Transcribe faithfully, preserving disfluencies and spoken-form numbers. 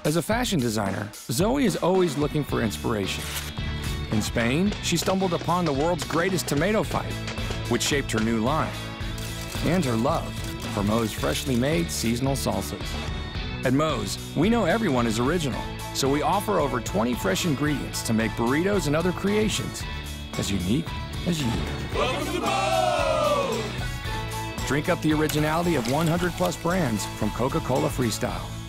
As a fashion designer, Zoe is always looking for inspiration. In Spain, she stumbled upon the world's greatest tomato fight, which shaped her new line, and her love for Moe's freshly made seasonal salsas. At Moe's, we know everyone is original, so we offer over twenty fresh ingredients to make burritos and other creations as unique as you. Welcome to Moe's! Drink up the originality of one hundred plus brands from Coca-Cola Freestyle.